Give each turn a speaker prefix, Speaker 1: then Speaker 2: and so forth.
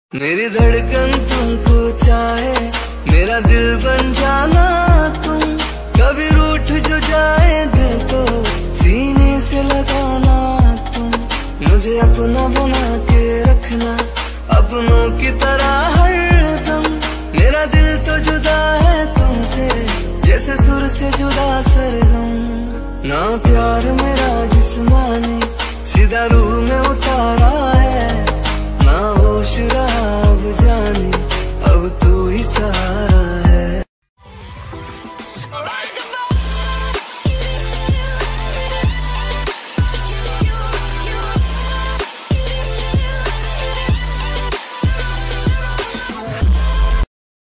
Speaker 1: मेरी धड़कन तुमको चाहे, मेरा दिल बन जाना तुम। कभी रूठ जो जाए दिल तो सीने से लगाना तुम। मुझे अपना बना के रखना अपनों की तरह हरदम। मेरा दिल तो जुदा है तुमसे जैसे सुर से जुदा सरगम। ना प्यार मेरा जिस्मानी सीधा रूह में उतारा है, ना होश रहा अब जाने अब तू ही सहारा।